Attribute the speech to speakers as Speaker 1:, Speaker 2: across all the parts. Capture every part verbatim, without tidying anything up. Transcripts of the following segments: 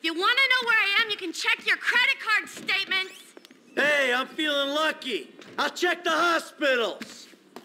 Speaker 1: If you want to know where I am, you can check your credit card statements.
Speaker 2: Hey, I'm feeling lucky. I'll check the hospitals.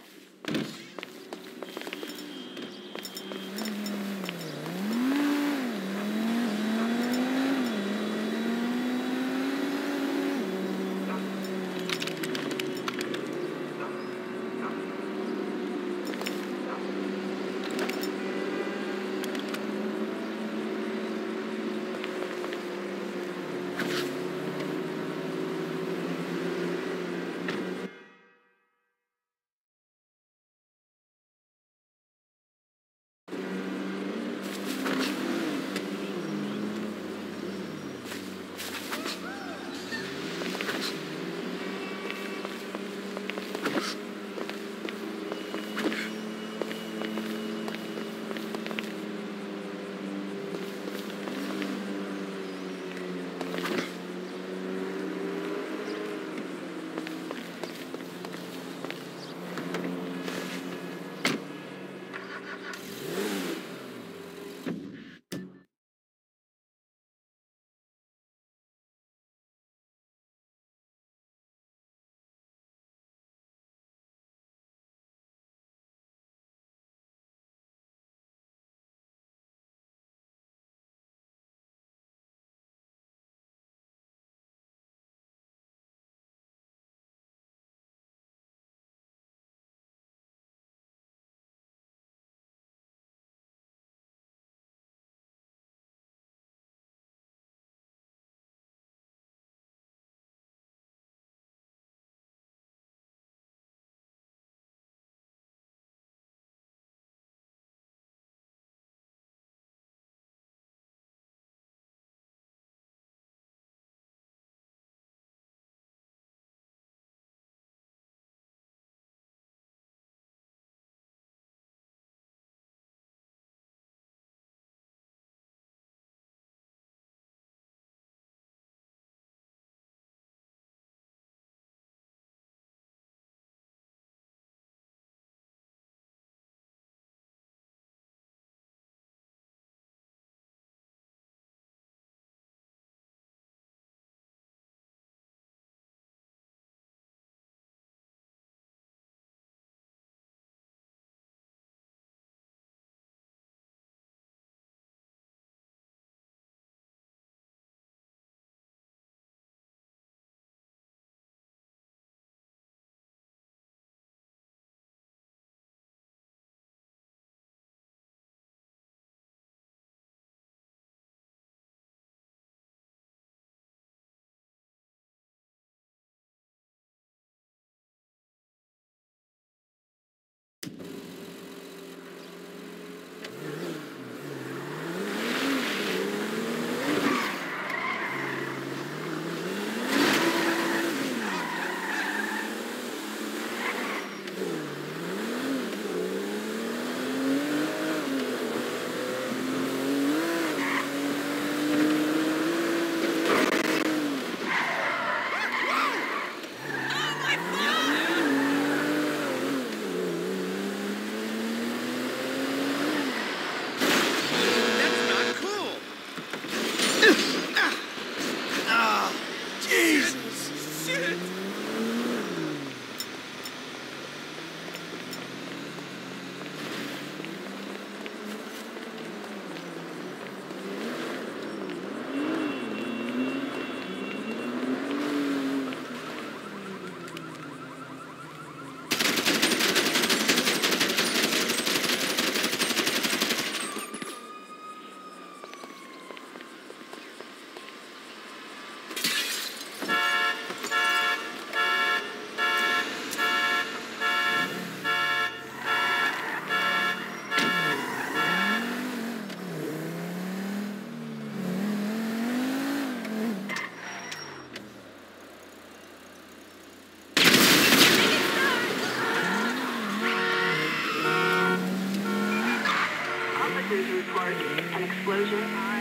Speaker 3: report an explosion on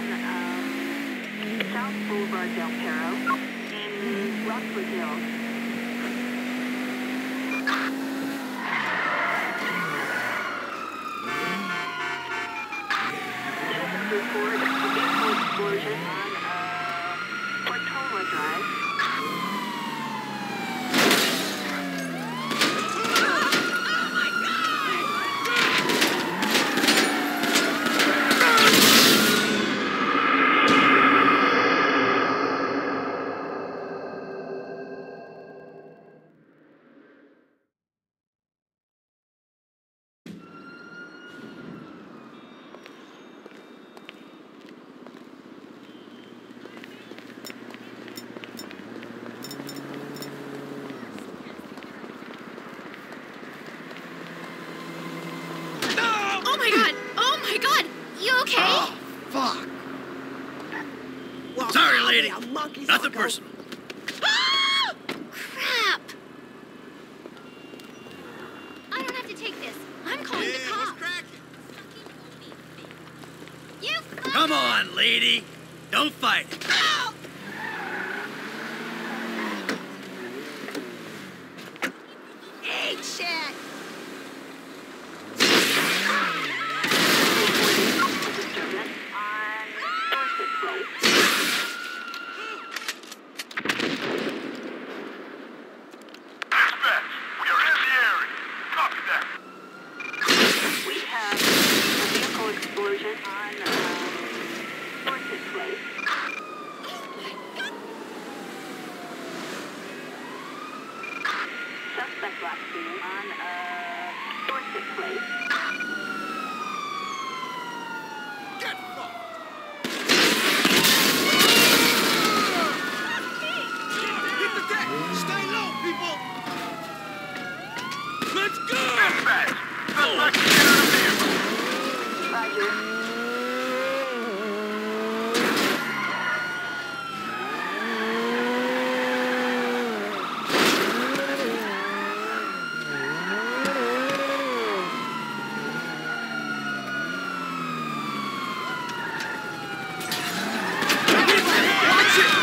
Speaker 3: um, South Boulevard Del Perro in Rockford Hills. Citizens report a vehicle explosion on uh, Drive.
Speaker 1: Oh my god! Oh my god! You okay?
Speaker 4: Oh, fuck.
Speaker 5: Well,
Speaker 2: Sorry,
Speaker 5: I'll
Speaker 2: lady.
Speaker 5: be a monkey's
Speaker 2: Nothing
Speaker 5: uncle.
Speaker 2: personal.
Speaker 1: Ah! Crap! I don't have to take this. I'm calling the cops. You fuck-
Speaker 2: Come on, lady. Don't fight.
Speaker 1: Ow!
Speaker 5: Eat shit!
Speaker 3: Disturbance on Dorset Place.
Speaker 6: Dispatch, we are in the area. Copy that.
Speaker 3: We have a vehicle explosion on um, Dorset Place. Suspect last seen on uh, Dorset Place.
Speaker 4: Get fucked. Hit the deck. Stay low, people. Let's go.
Speaker 6: Dispatch, suspect is in the vehicle.
Speaker 3: Roger.
Speaker 4: Watch it.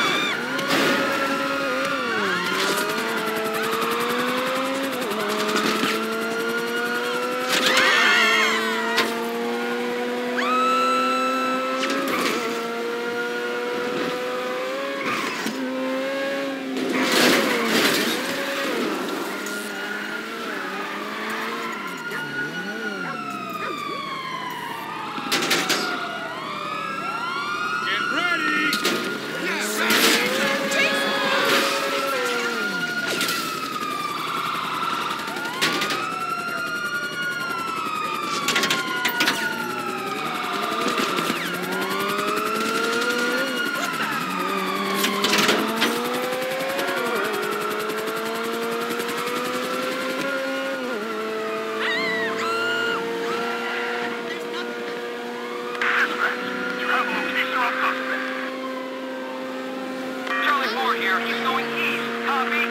Speaker 4: Get ready.
Speaker 6: Dispatch, you have a location on suspect. Charlie four here. He's going east. Copy.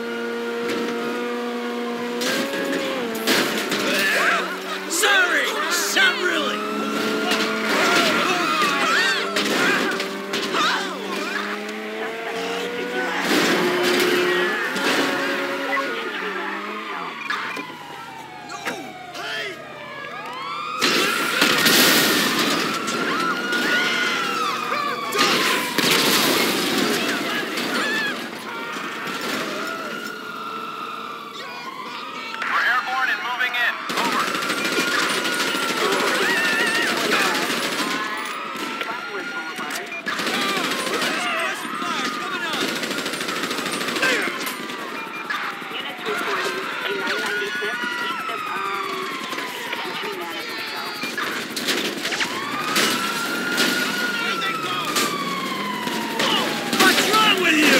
Speaker 2: Sorry, not really.
Speaker 6: We're airborne and moving in. Over.
Speaker 3: Flatwood Boulevard.
Speaker 4: Suppressive fire coming up.
Speaker 3: Units reporting a nine ninety-six east of um Entry Manor Hotel.
Speaker 4: Where they go?
Speaker 2: What's wrong with you?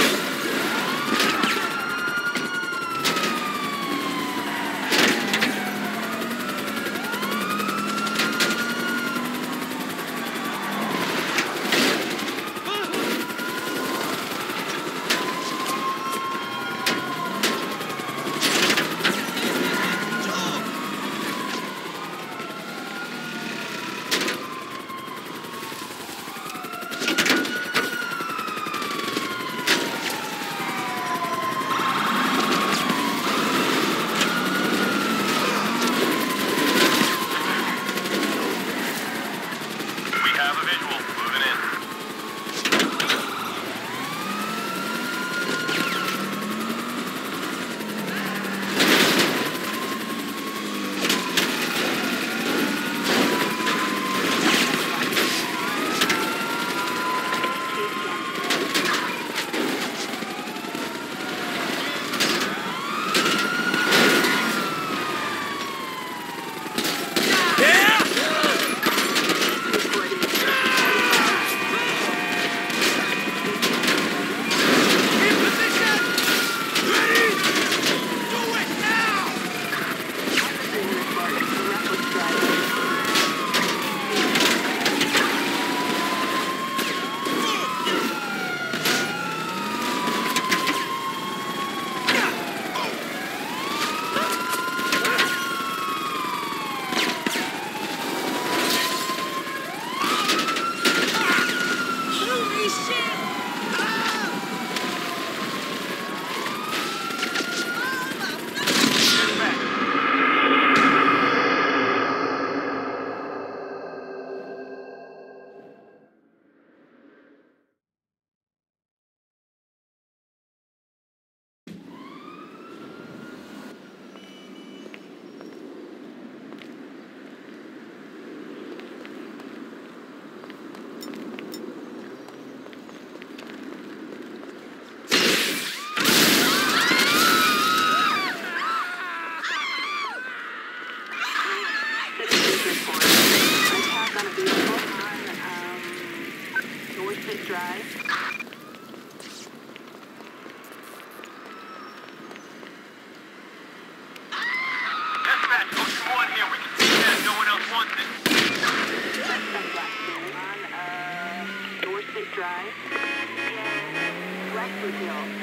Speaker 3: in Westwood Hills.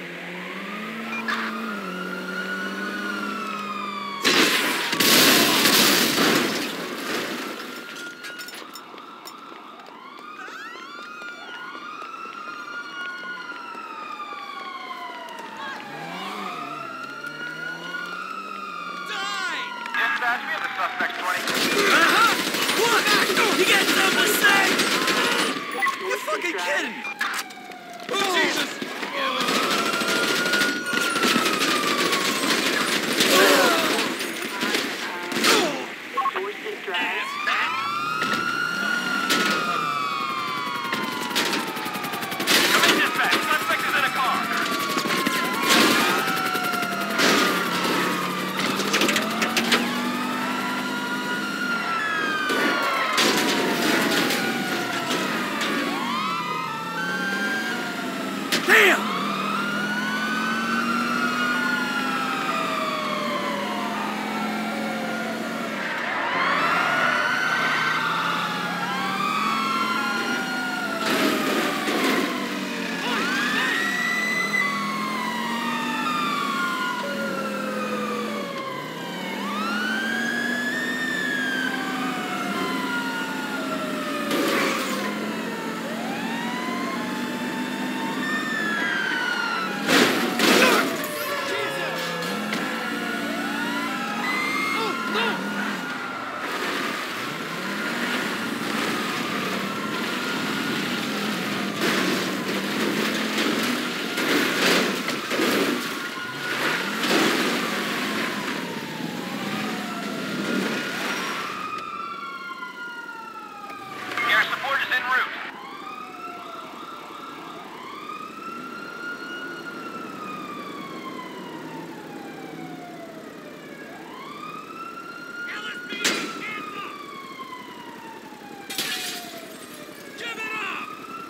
Speaker 6: Dispatch, we have the suspect twenty.
Speaker 2: Uh-huh! What? You got something to say?
Speaker 4: You're fucking kidding! Oh, Jesus!
Speaker 3: Dorset Drive.
Speaker 6: Come in, dispatch. Suspect is in a car.
Speaker 2: Damn!
Speaker 6: Air support is en route.
Speaker 4: L S P D, hands up! Give it up!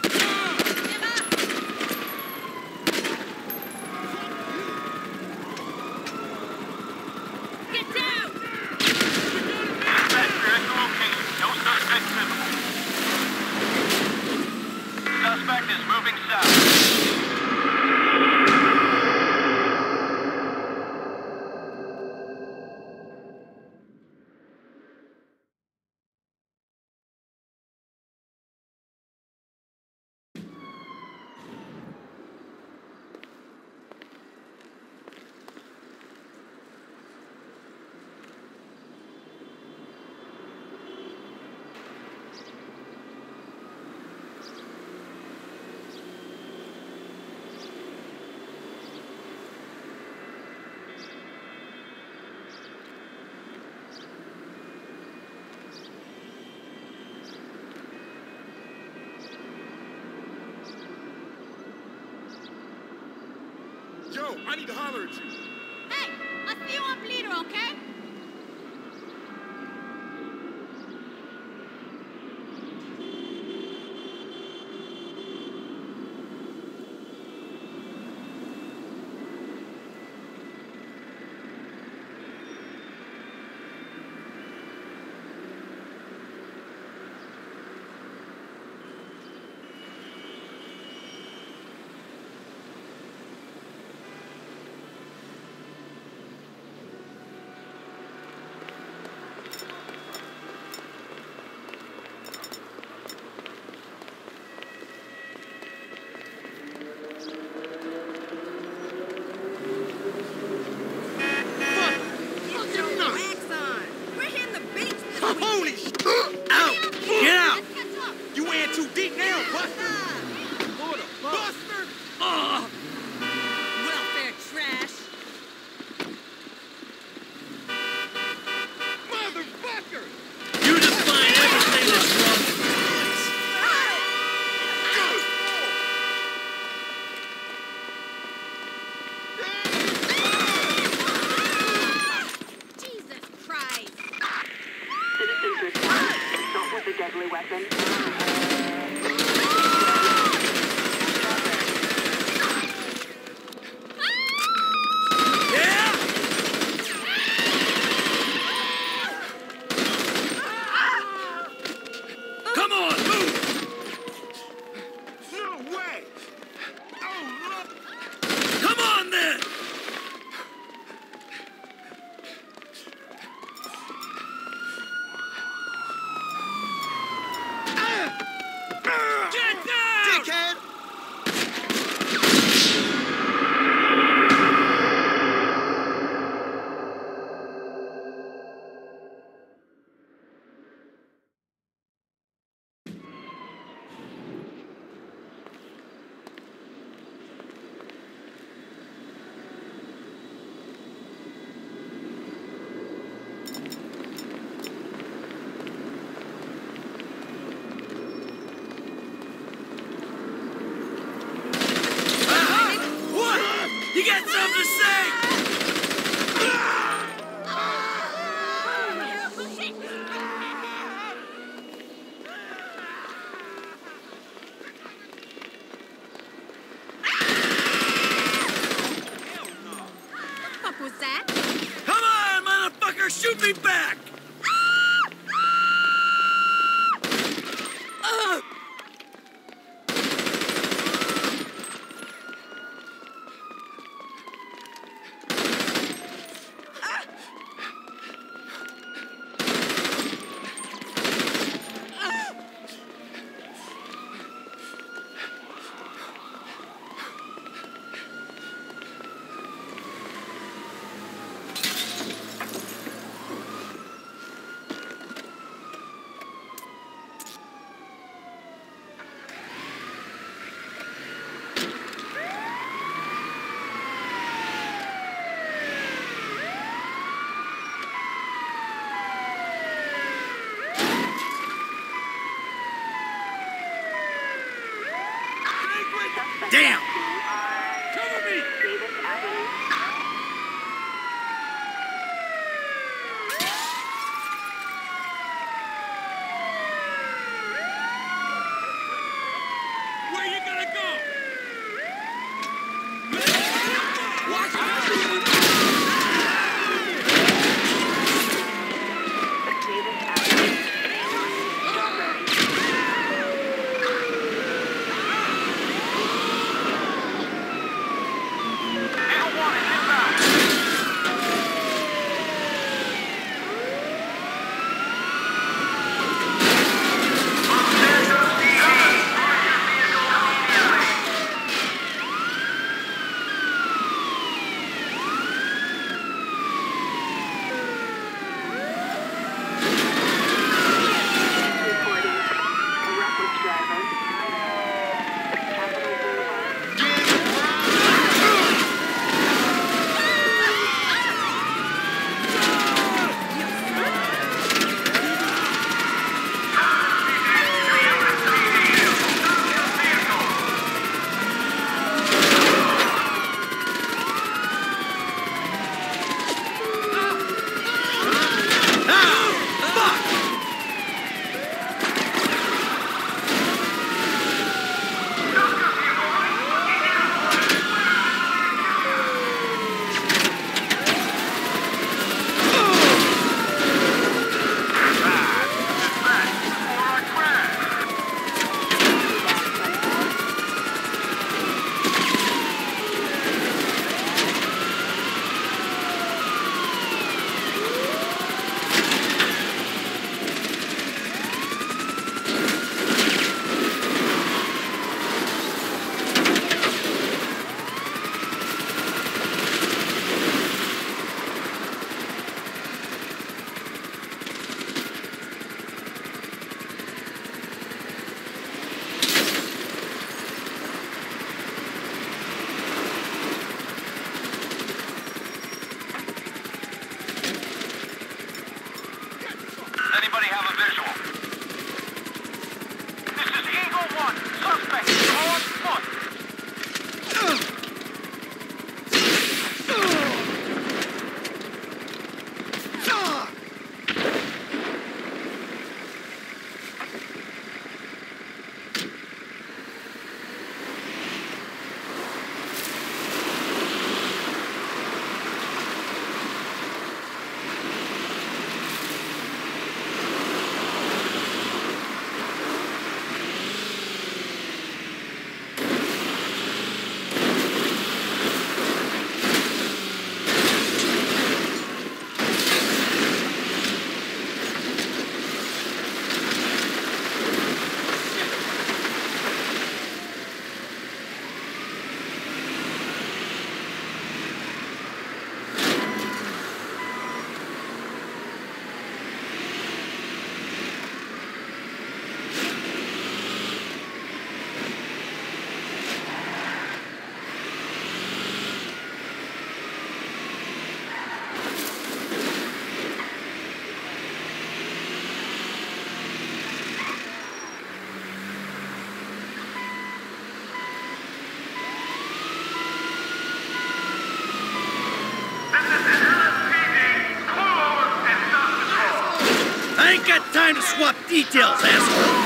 Speaker 1: Get down!
Speaker 6: Dispatch, we're at the location. No suspect visible. Suspect is moving south.
Speaker 4: Joe, I need to holler at you.
Speaker 1: Hey, I'll see you on Bleeder, okay?
Speaker 4: Holy sh!
Speaker 2: Out! Get out!
Speaker 1: Let's catch up.
Speaker 4: You in too deep now, Buster! Hold up, Buster!
Speaker 2: Uh,
Speaker 5: Welfare trash.
Speaker 4: Motherfucker!
Speaker 2: you define everything that's wrong with this place.
Speaker 1: Jesus Christ.
Speaker 3: Citizens report assault with a deadly weapon.
Speaker 2: Yeah! Come on, move!
Speaker 4: No!
Speaker 2: got something to say!
Speaker 5: What was that?
Speaker 2: Come on, motherfucker, shoot me back! Ugh. Damn!
Speaker 3: Cover me! Davis Avenue.
Speaker 4: Where you gonna go?
Speaker 3: Davis Avenue. Strawberry.
Speaker 2: ain't got time to swap details, asshole!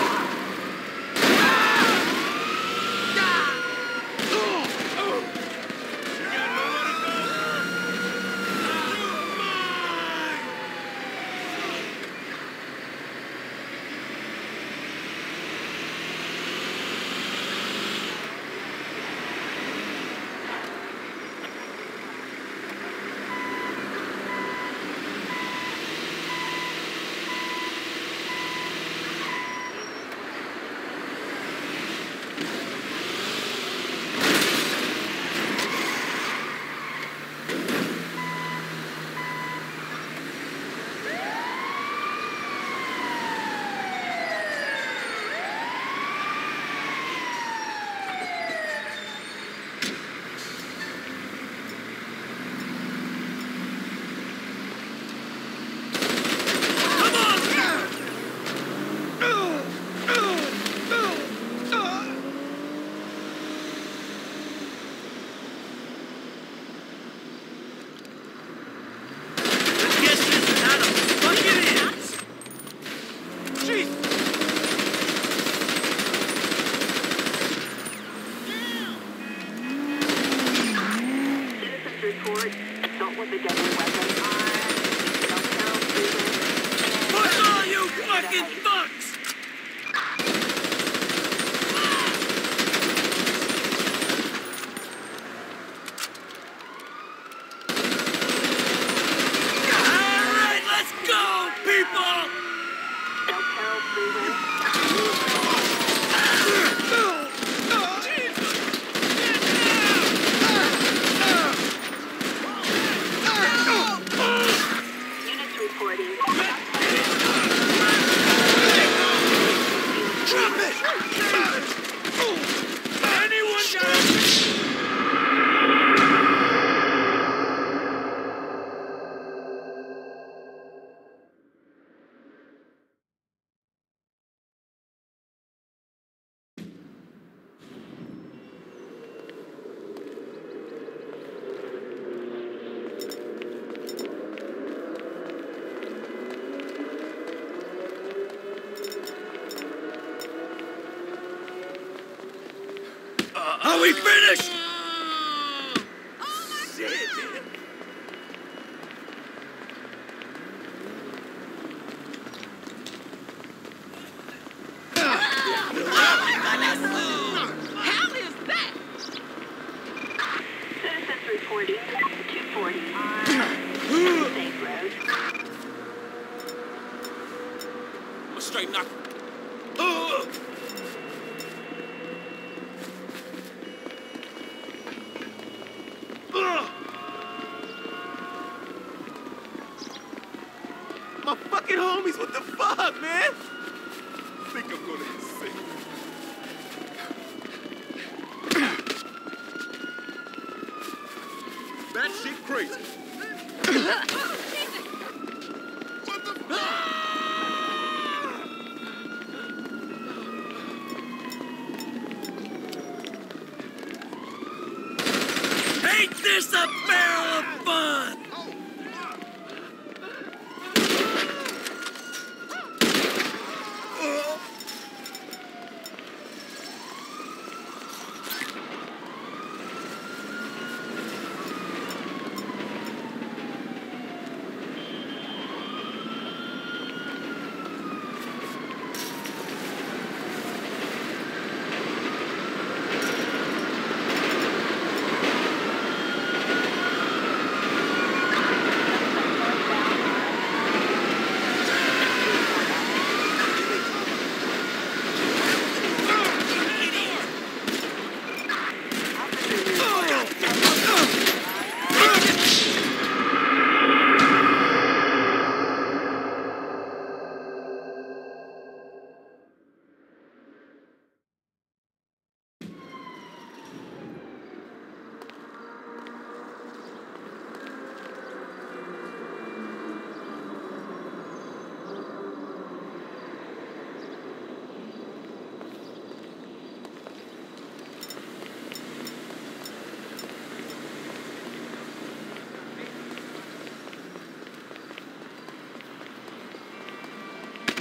Speaker 3: Report, assault with a deadly weapon on Del Perro Freeway.
Speaker 2: Push all you fucking fucks! Alright, let's go, people!
Speaker 3: Del Perro Freeway. Units reporting.
Speaker 4: Drop it! Anyone got it?
Speaker 2: Are we finished?
Speaker 4: Shit, man.
Speaker 5: Hell is that?
Speaker 3: Citizens reporting. two forty on State Road.
Speaker 4: I'm a straight knock. Ugh. Ugh. My fucking homies, what the fuck, man? I think I'm gonna get sick. That shit crazy. What the fuck?
Speaker 2: Ain't this a barrel of fun?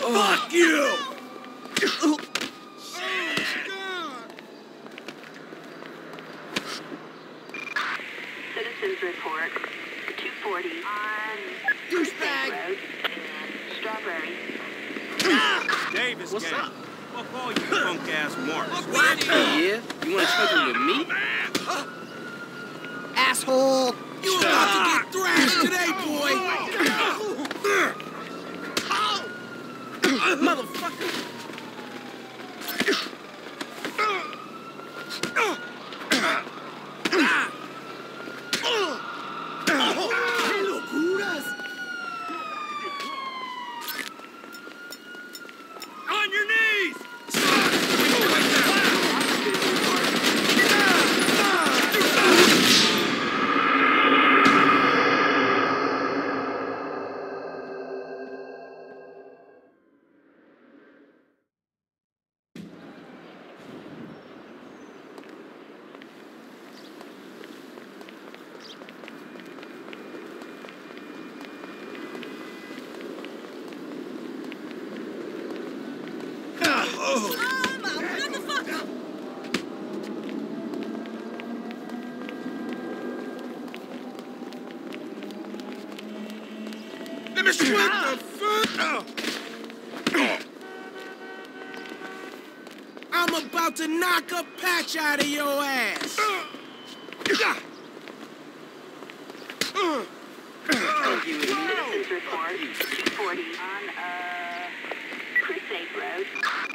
Speaker 2: Fuck you!
Speaker 3: Citizens report two forty on
Speaker 5: Douchebag.
Speaker 3: Road in Strawberry.
Speaker 4: Davis
Speaker 2: What's
Speaker 4: gang.
Speaker 2: up?
Speaker 4: Fuck all you punk ass marks.
Speaker 5: What?
Speaker 7: Yeah? You wanna struggle with me?
Speaker 5: Asshole! You about to get thrashed today, boy!
Speaker 2: Motherfucker!
Speaker 4: On your knees! Let me shoot the fuck!
Speaker 5: I'm about to knock a patch out of your ass!
Speaker 3: Citizens report two forty on uh, Crusade Road.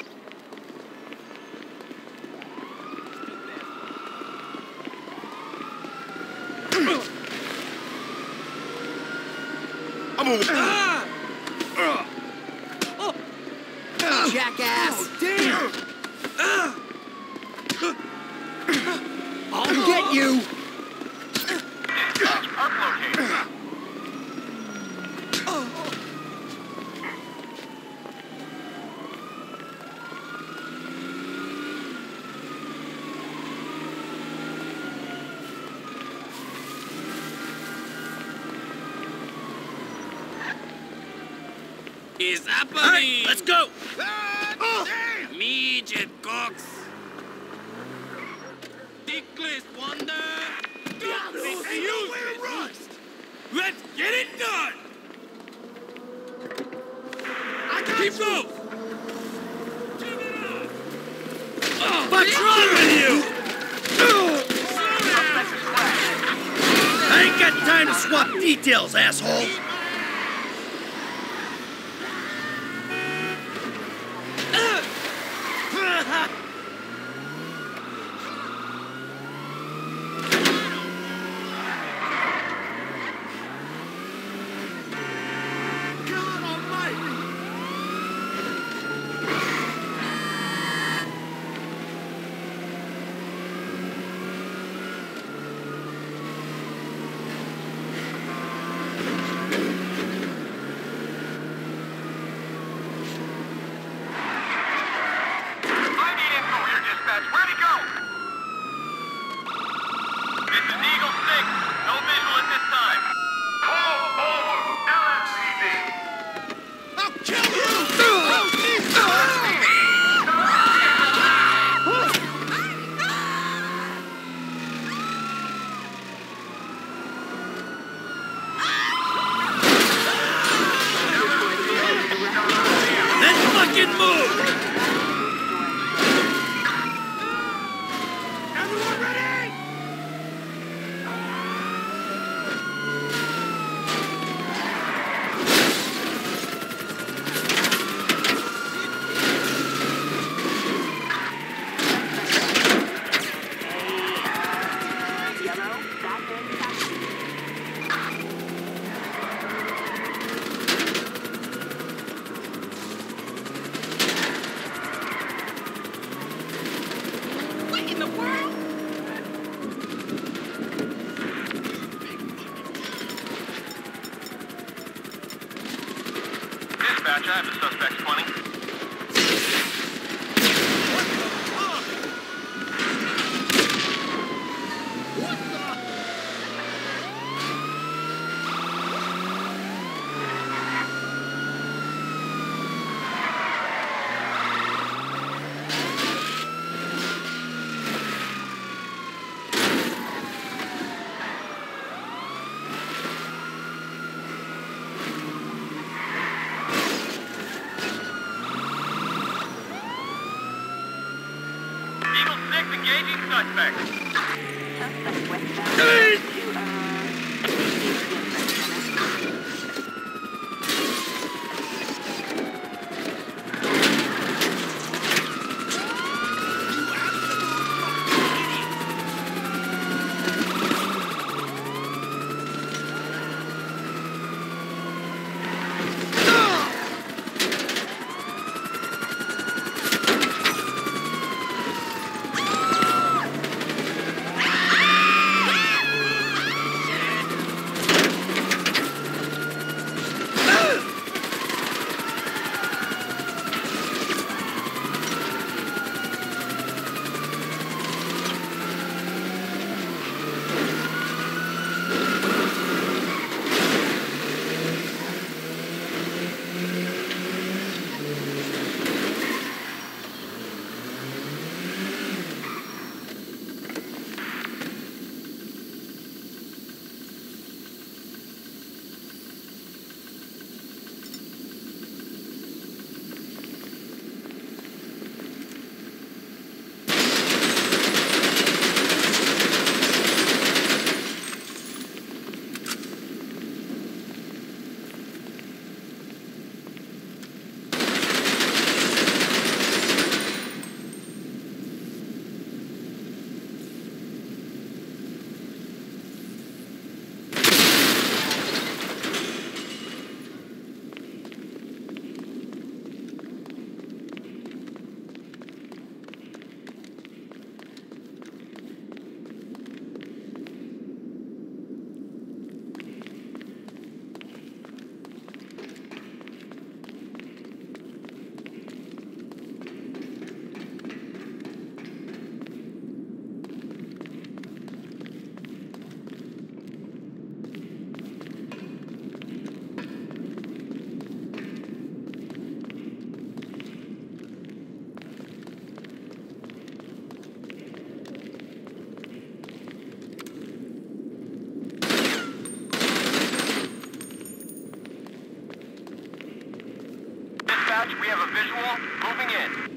Speaker 4: I'm over.
Speaker 5: Jackass!
Speaker 2: Damn!
Speaker 5: I'll get you!
Speaker 6: Perk located.
Speaker 7: Is happening?
Speaker 2: Alright, let's go!
Speaker 7: Midget Cox. Dickless Wonder.
Speaker 4: Hey, you wear rust! Let's get it done! I got Keep you!
Speaker 2: What's wrong with you? I ain't got time to swap details, asshole!
Speaker 4: God almighty!
Speaker 6: I need info here, dispatch. Where'd he go? This is Eagle six. No visual at this time. Pull over. L S P D.
Speaker 5: I'll kill you!
Speaker 2: Then fucking move!
Speaker 4: Everyone ready?
Speaker 3: Yellow, that's it, taxi.
Speaker 5: What in the world?
Speaker 6: Dispatch, I have the suspect twenty. suspect.
Speaker 3: Suspect westbound to,
Speaker 6: Dispatch, we have a visual. Moving in.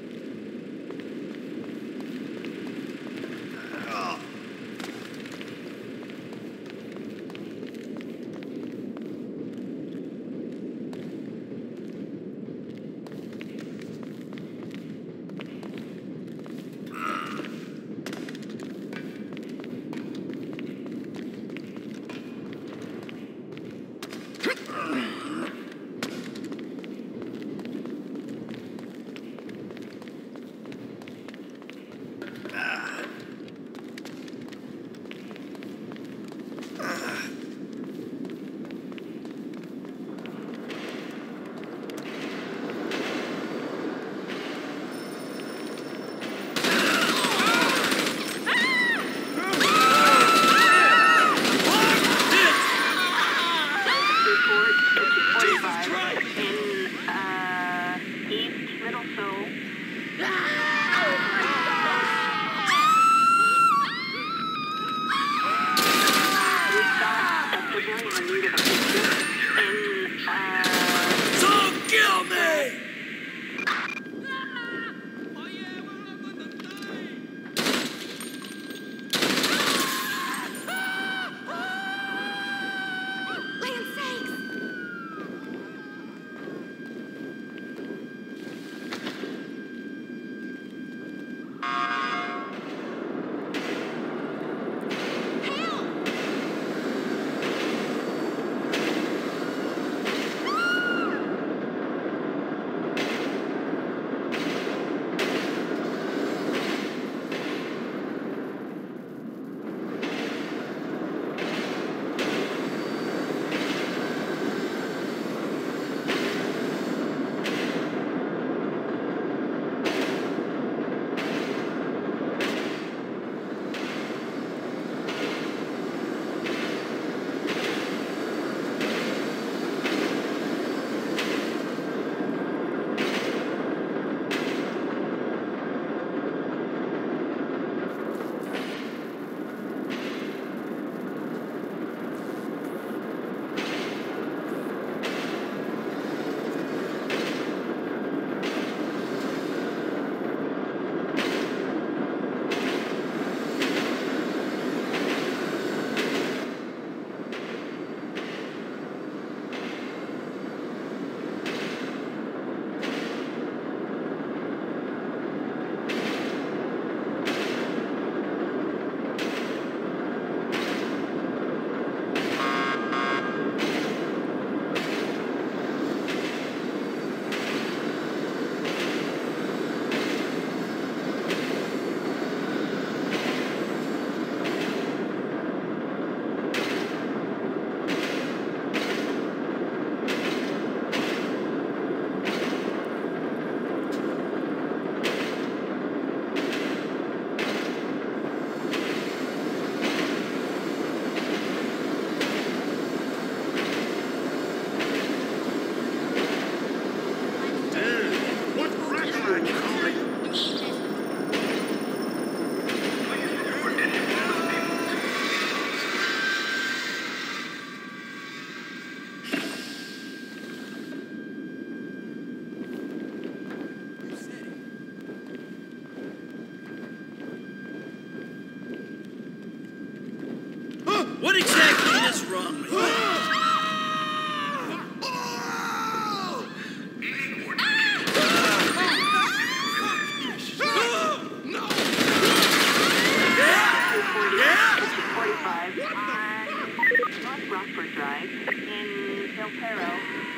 Speaker 2: from me.
Speaker 3: forty-five on North Rockford Drive in Del Perro.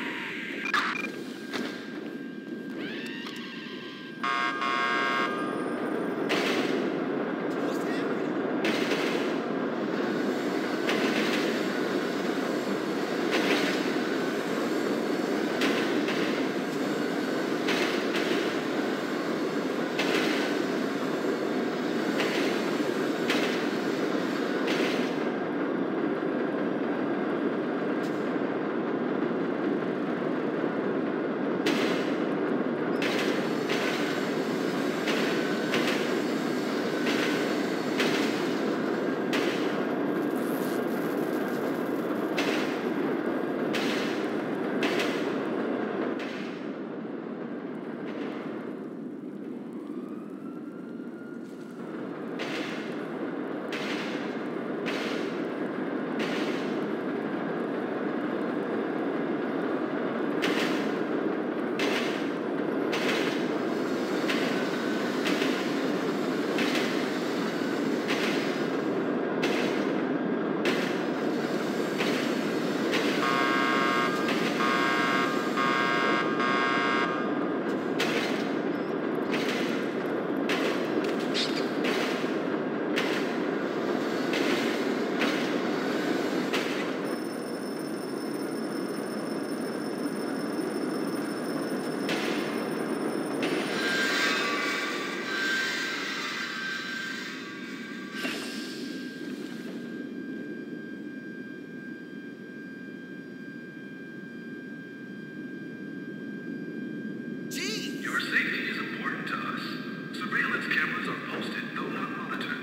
Speaker 6: Your safety is important to us. Surveillance cameras are posted, though not monitored.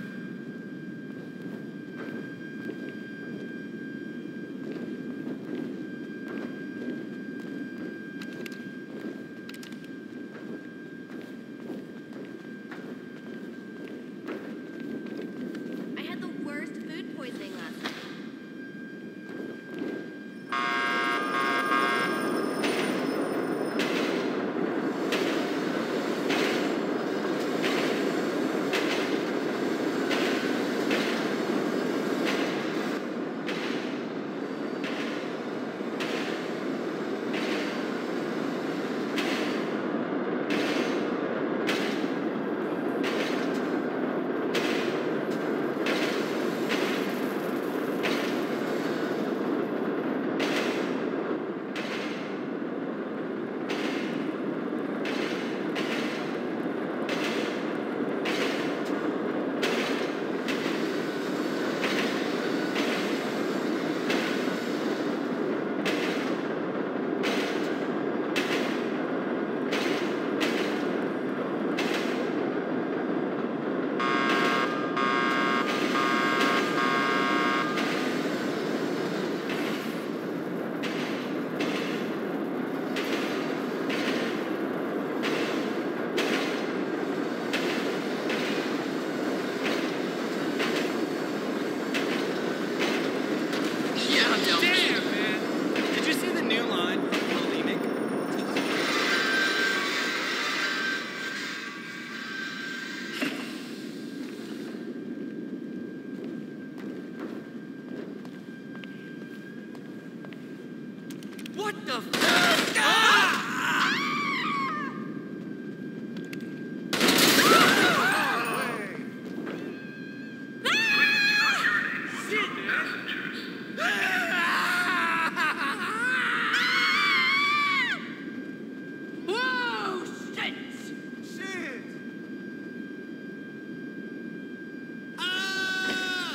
Speaker 1: I had the worst food poisoning last night.
Speaker 7: Damn, man! Did you see the new line from Bulimic? What the f- ah!
Speaker 5: Whoa, shit! Shit! Ah!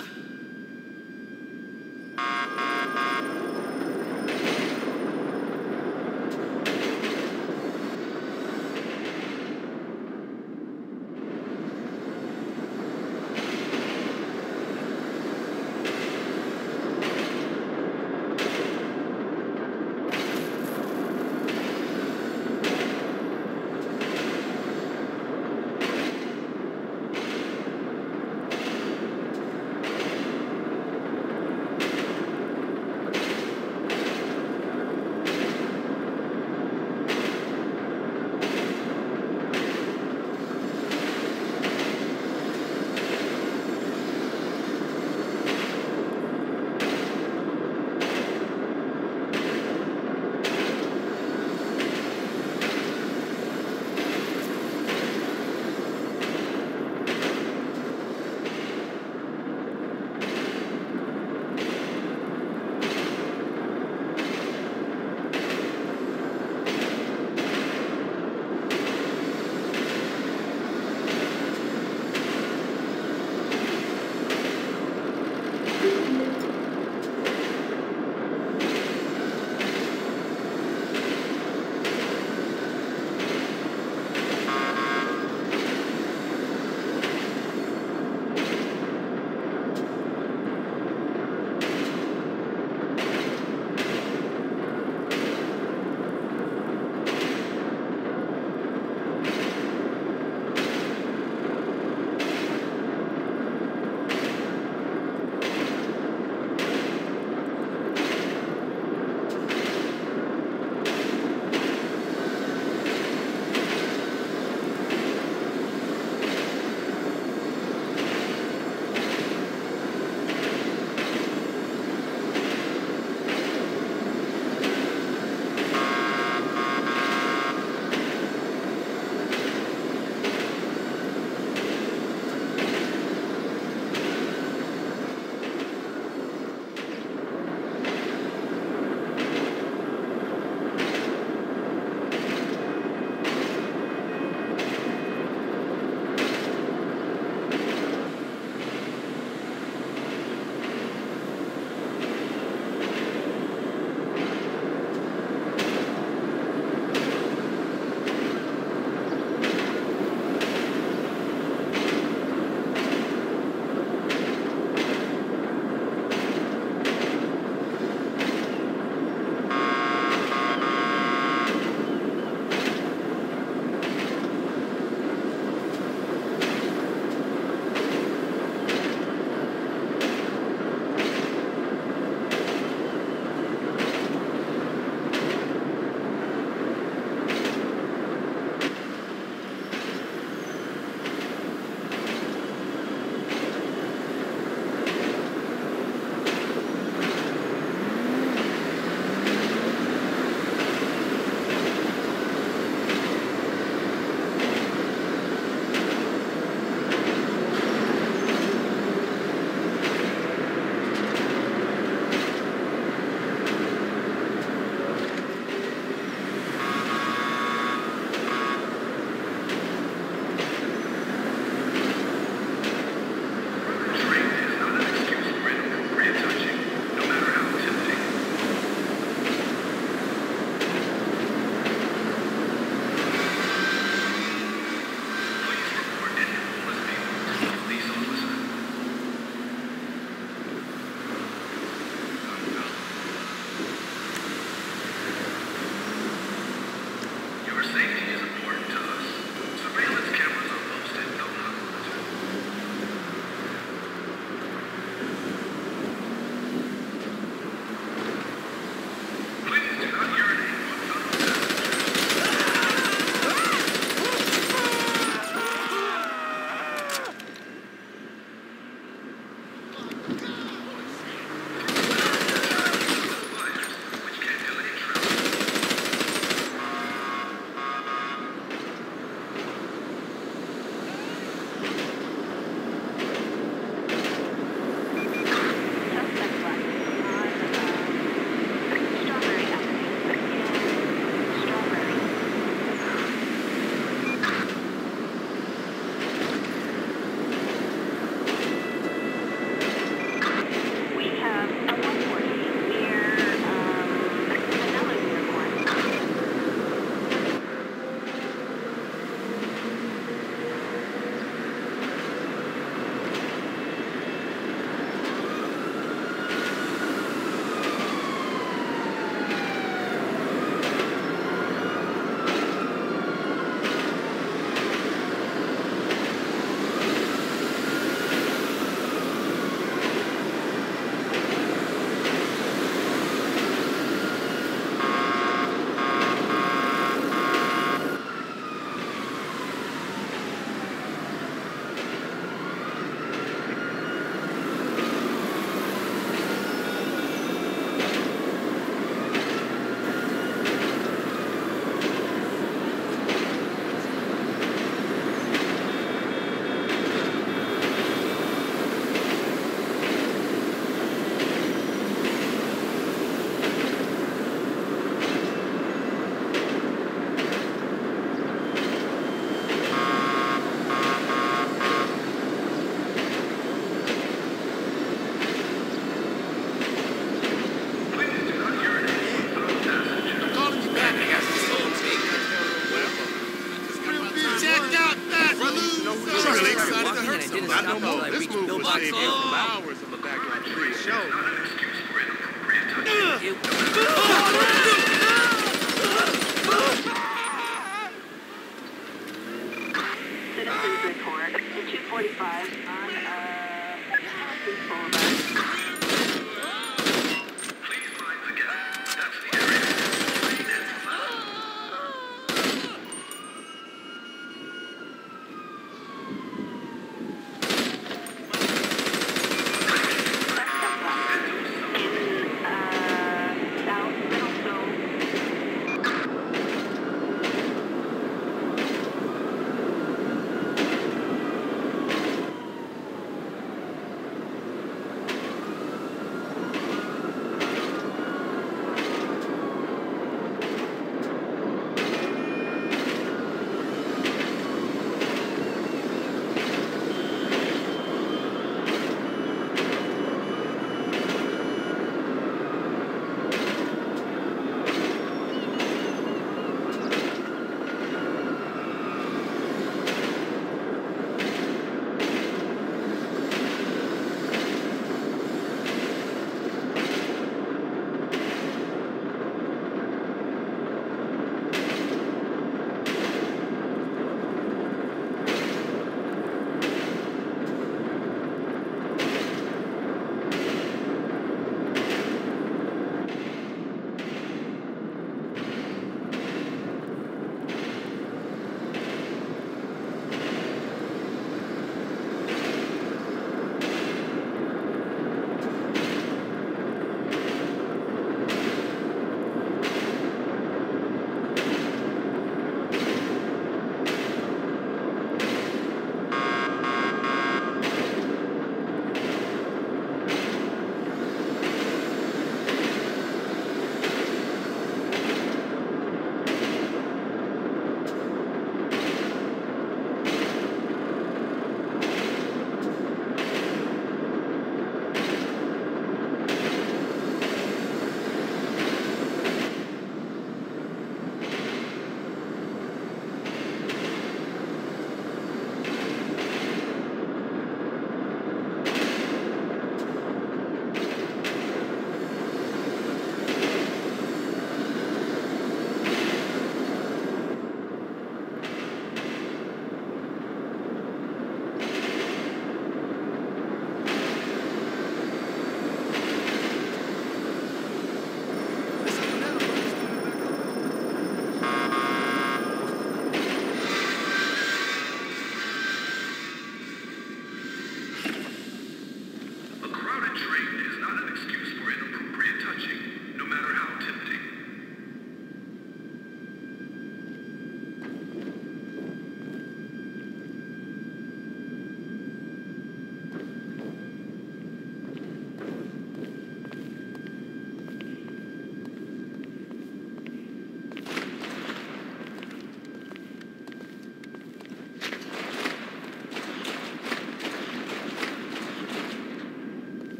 Speaker 5: box
Speaker 4: Save you
Speaker 5: off.
Speaker 4: some hours on the background free show.
Speaker 3: Citizens report at two forty-five on, uh, Harrison Boulevard.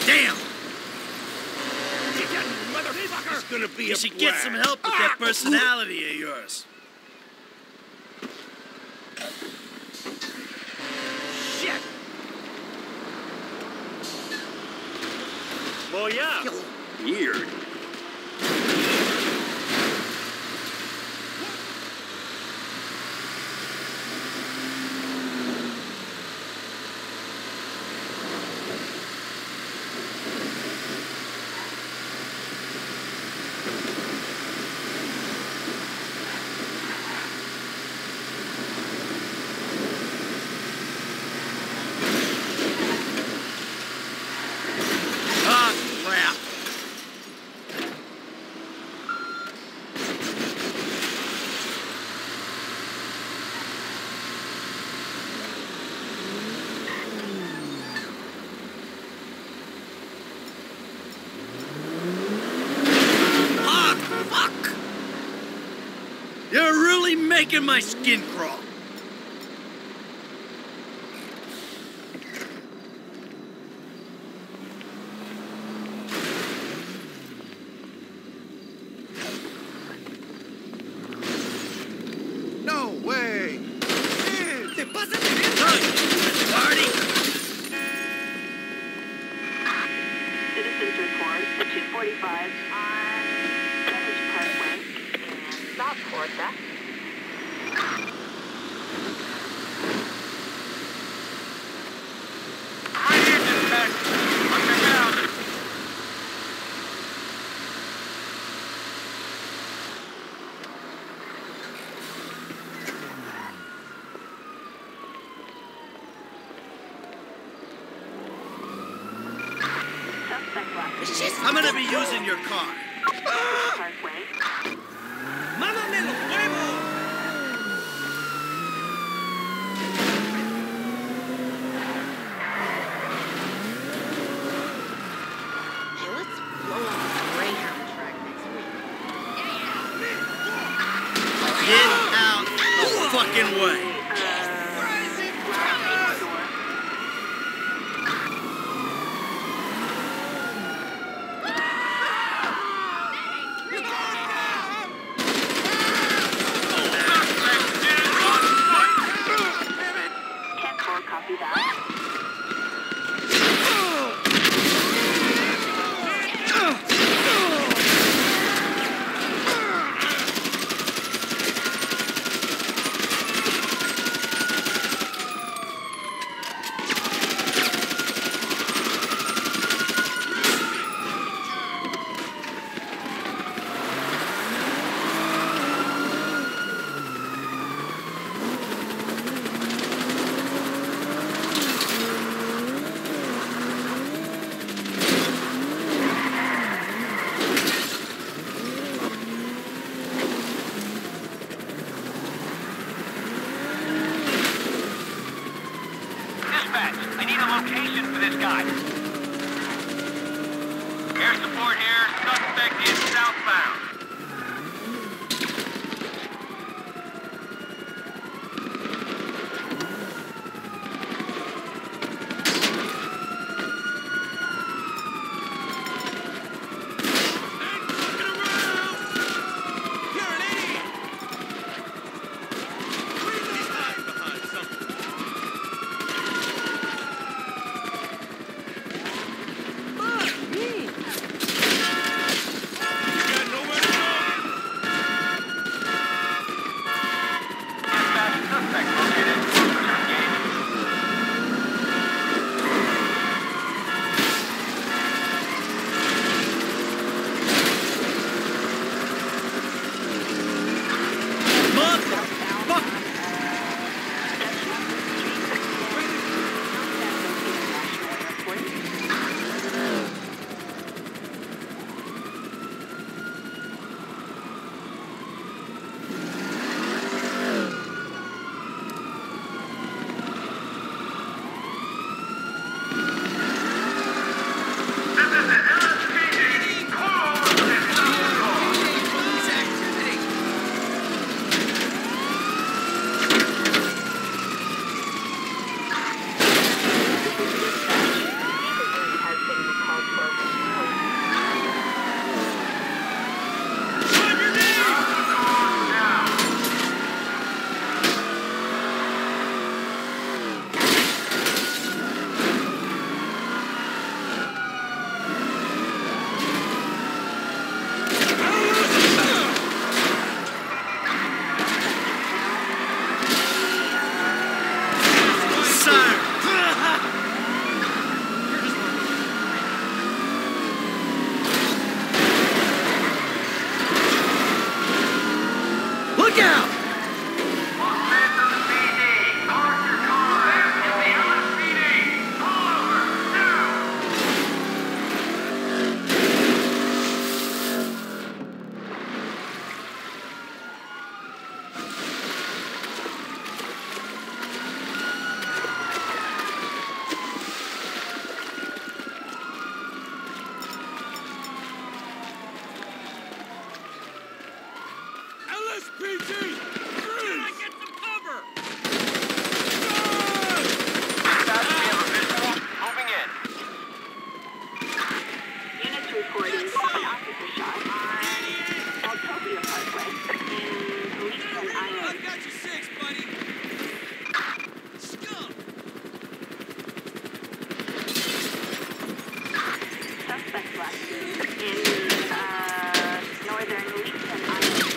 Speaker 2: Damn!
Speaker 4: It's gonna be
Speaker 2: You
Speaker 4: a
Speaker 2: should get some
Speaker 4: blast.
Speaker 2: help with that personality of yours.
Speaker 4: Shit!
Speaker 2: Well, yeah.
Speaker 4: Weird.
Speaker 2: Ah, crap. Ah, fuck! You're really making my skin crawl.
Speaker 4: No way!
Speaker 5: ¡Te pasas de ver!
Speaker 2: Party!
Speaker 3: Citizens report at two forty-five on Greenwich Parkway in South Porta.
Speaker 6: Right here, dispatch. Underground.
Speaker 3: Suspect last
Speaker 2: I'm gonna be using your car.
Speaker 3: Parkway.
Speaker 5: ¡Mámame los huevos!
Speaker 1: Hey, let's blow up the Greyhound track next week.
Speaker 2: Get out the fucking way.
Speaker 3: ten four, copy that.
Speaker 6: Dispatch, I need a location for this guy. Air support here. Suspect is southbound.
Speaker 4: You're an idiot! He's hiding behind something. You got nowhere to
Speaker 5: Can I get some cover?
Speaker 6: Dispatch, we have a visual. Moving in.
Speaker 3: Units reporting an officer shot on Altopia Parkway in Leeson, Iowa.
Speaker 5: I've got your six, buddy. Scum!
Speaker 3: Suspect last seen in uh, northern Leeson, Iowa.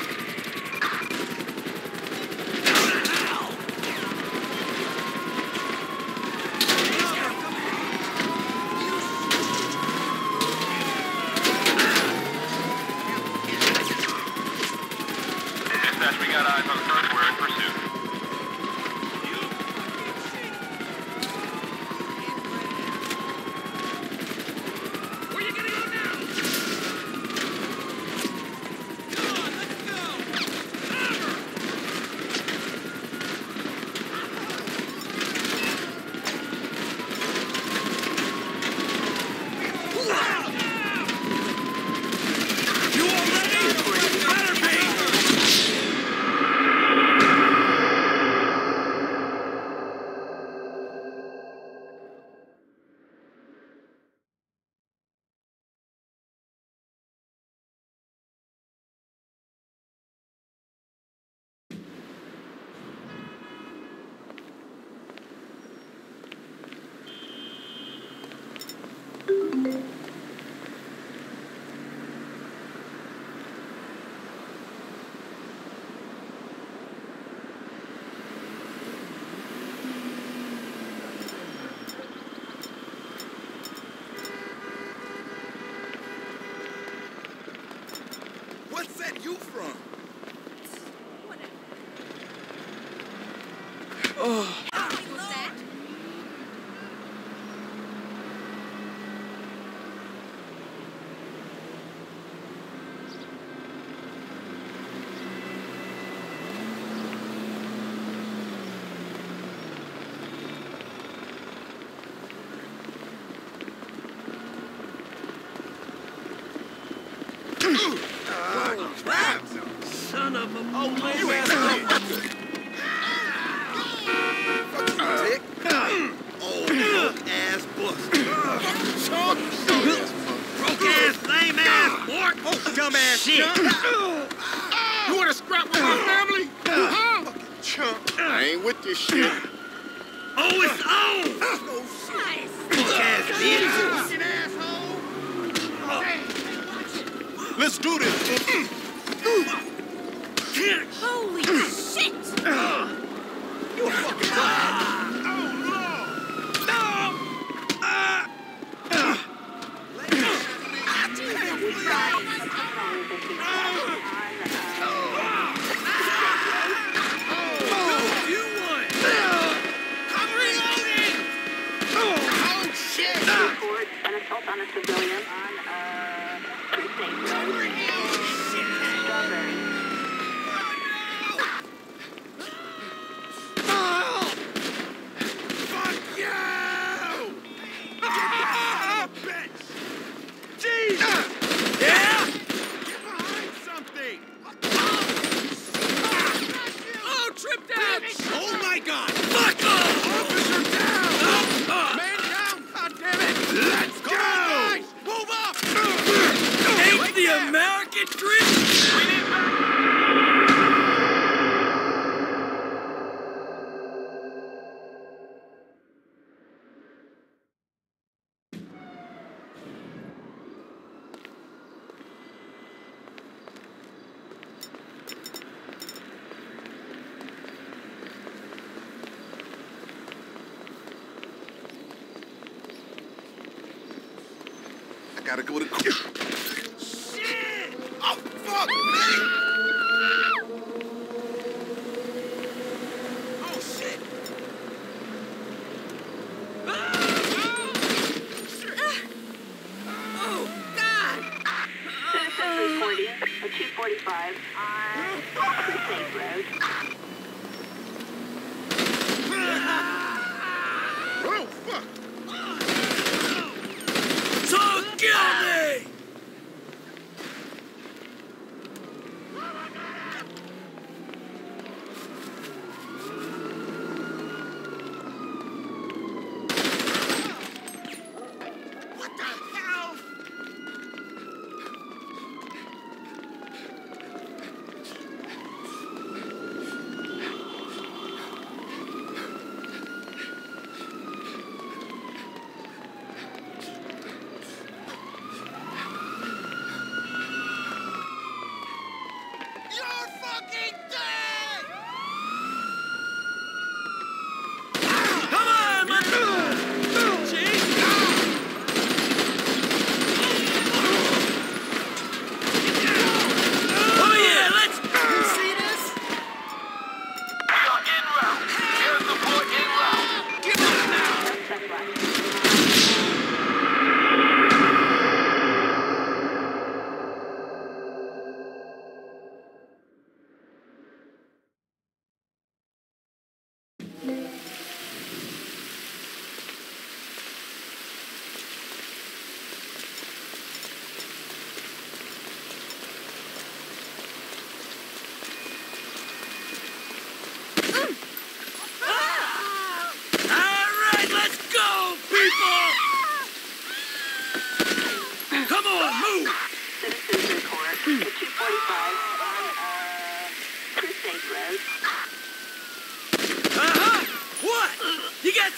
Speaker 6: Dispatch, we got eyes on the first. We're in pursuit.
Speaker 5: Where you gonna go now? Come on, let's go! Hammer! You all ready? Better be! What's that you from?
Speaker 2: Son of a...
Speaker 4: Oh, man, you ain't fucking dick. Oh, broke ass buster.
Speaker 2: Broke ass, lame ass, pork!
Speaker 4: Oh, dumb ass
Speaker 2: Shit.
Speaker 4: chump. You wanna scrap with my family? Huh? Fucking chump. I ain't with this shit.
Speaker 2: Oh, it's on!
Speaker 4: Oh, shit.
Speaker 2: Punk ass bitch!
Speaker 4: Fucking asshole. Let's do this.
Speaker 1: Holy shit!
Speaker 4: You a fucking bad. Oh, Lord. No. Ah.
Speaker 3: We tried a criminal resistance on uh,
Speaker 2: You won!
Speaker 5: I'm reloading!
Speaker 4: Oh, shit.
Speaker 3: report an assault on a civilian on uh, Crusade Road. Strawberry.
Speaker 4: Fuck you! Ah, bitch! Jeez!
Speaker 2: Yeah?
Speaker 4: Get behind something!
Speaker 5: Oh, tripped out!
Speaker 4: Oh my God!
Speaker 2: Fuck off!
Speaker 4: Officer down! Man down! God damn it! Let's go! Guys, move up!
Speaker 2: Ain't the American dream?
Speaker 4: I gotta go to... Shit! Oh, fuck me! Oh, shit!
Speaker 1: Oh, God!
Speaker 3: Citizens reporting a two forty-five on Crusade Road.
Speaker 4: Oh, fuck!
Speaker 2: So kill me!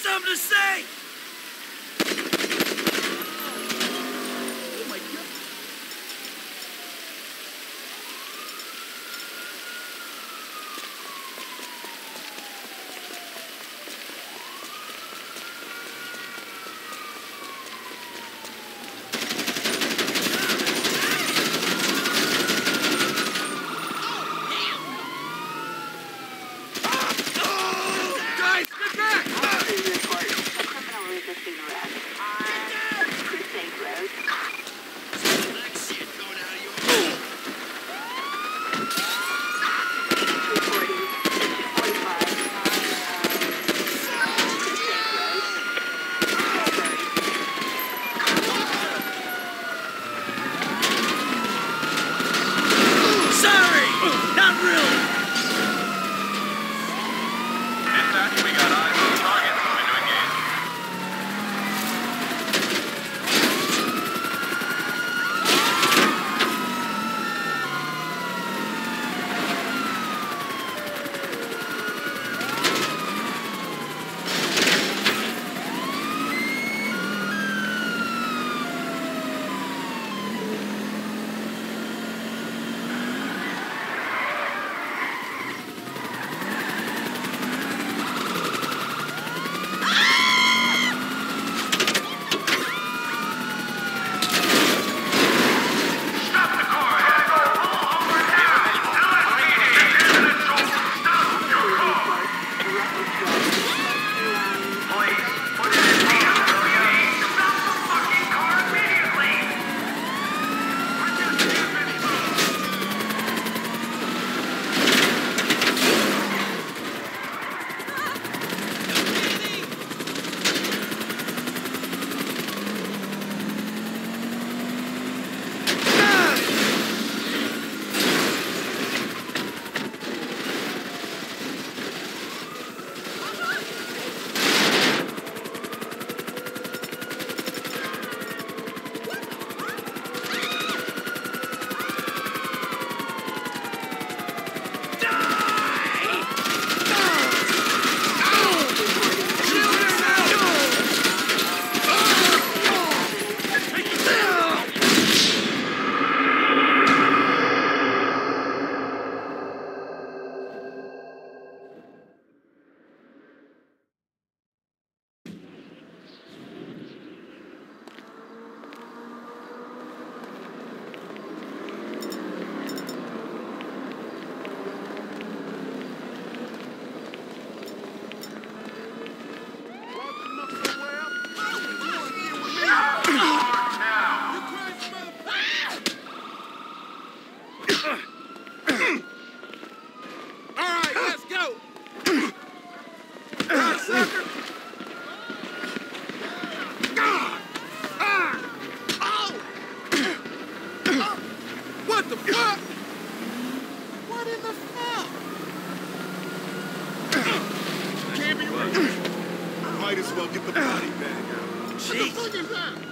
Speaker 2: something to say?
Speaker 5: Oh my God.
Speaker 4: Guys, get back!
Speaker 3: Officers report a criminal resisting arrest on Crusade Road.
Speaker 5: That shit going out of your
Speaker 3: Reporting two forty-five on um, Crusade Road.
Speaker 2: Sorry! Not really!
Speaker 6: Dispatch, we got eyes on the target. Moving to engage.
Speaker 4: Alright, let's go! Ah, sucker! Ah! Ah! Oh! Ah! What the fuck? What in the fuck? Can't be right.
Speaker 5: Might as well get the body bag out.
Speaker 4: What the fuck is that?